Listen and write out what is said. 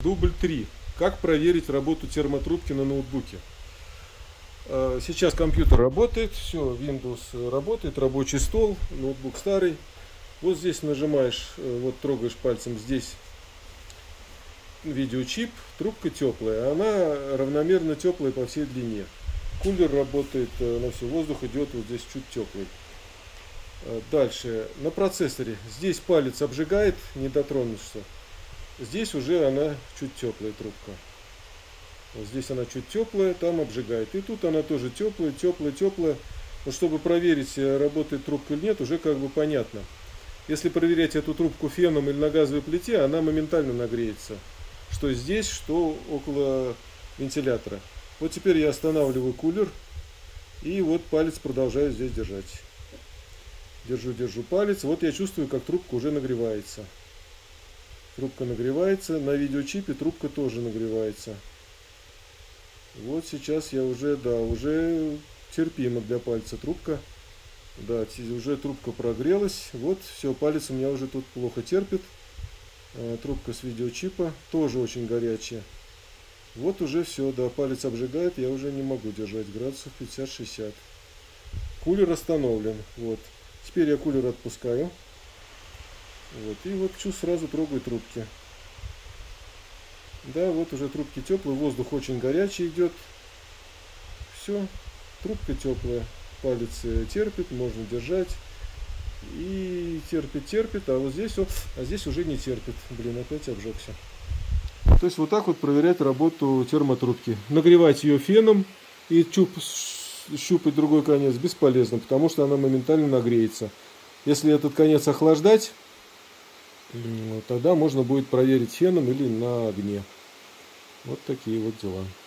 Дубль 3. Как проверить работу термотрубки на ноутбуке? Сейчас компьютер работает, все, Windows работает, рабочий стол, ноутбук старый. Вот здесь нажимаешь, вот трогаешь пальцем здесь видеочип, трубка теплая, она равномерно теплая по всей длине. Кулер работает на все, воздух идет вот здесь чуть теплый. Дальше, на процессоре, здесь палец обжигает, не дотронешься. Здесь уже она чуть теплая трубка. Вот здесь она чуть теплая, там обжигает. И тут она тоже теплая, теплая, теплая. Но чтобы проверить, работает трубка или нет, уже как бы понятно. Если проверять эту трубку феном или на газовой плите, она моментально нагреется. Что здесь, что около вентилятора. Вот теперь я останавливаю кулер. И вот палец продолжаю здесь держать. Держу палец. Вот я чувствую, как трубка уже нагревается. Трубка нагревается. На видеочипе трубка тоже нагревается. Вот сейчас я уже, да, уже терпимо для пальца трубка. Да, уже трубка прогрелась. Вот, все, палец у меня уже тут плохо терпит. Трубка с видеочипа тоже очень горячая. Вот уже все, да, палец обжигает, я уже не могу держать градусов 50-60. Кулер остановлен. Вот. Теперь я кулер отпускаю. Вот, и вот сразу трогаю трубки. Да, вот уже трубки теплые, воздух очень горячий идет. Все, трубка теплая, палец терпит, можно держать. И терпит, а вот здесь, здесь уже не терпит. Блин, опять обжегся. То есть вот так вот проверять работу термотрубки. Нагревать ее феном и щупать другой конец бесполезно, потому что она моментально нагреется. Если этот конец охлаждать, тогда можно будет проверить феном или на огне. Вот такие вот дела.